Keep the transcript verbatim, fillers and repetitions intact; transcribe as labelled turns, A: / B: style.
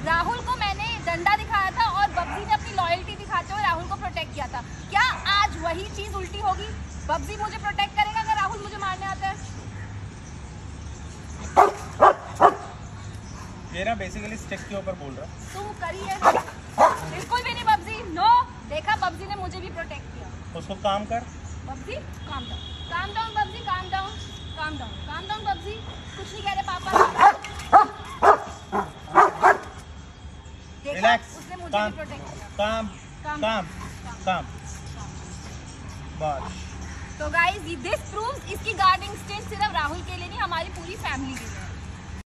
A: राहुल को मैंने डंडा दिखाया था और बब्जी ने अपनी लॉयल्टी दिखाते हुए राहुल को प्रोटेक्ट किया था। क्या आज वही चीज उल्टी होगी? बब्जी मुझे प्रोटेक्ट करेगा अगर राहुल मुझे मारने आता है?
B: ये ना बेसिकली स्टिक के ऊपर बोल रहा।
A: तुम करिए बिल्कुल भी नहीं बब्जी। नो, देखा बब्जी ने मुझे भी प्रोटेक्ट किया।
B: उसको काम कर
A: बब्जी, calm down, calm down बब्जी, calm down, calm down, calm down बब्जी। कुछ नहीं कह रहे पापा।
B: रिलैक्स,
A: उसने मुझे
B: काम
A: भी प्रोटेक्ट किया।
B: काम
A: काम
B: काम काम बस।
A: तो गाइस दिस प्रूव्स इसकी गार्ड इंस्टिंक्ट सिर्फ राहुल के लिए नहीं, हमारी पूरी फैमिली के लिए।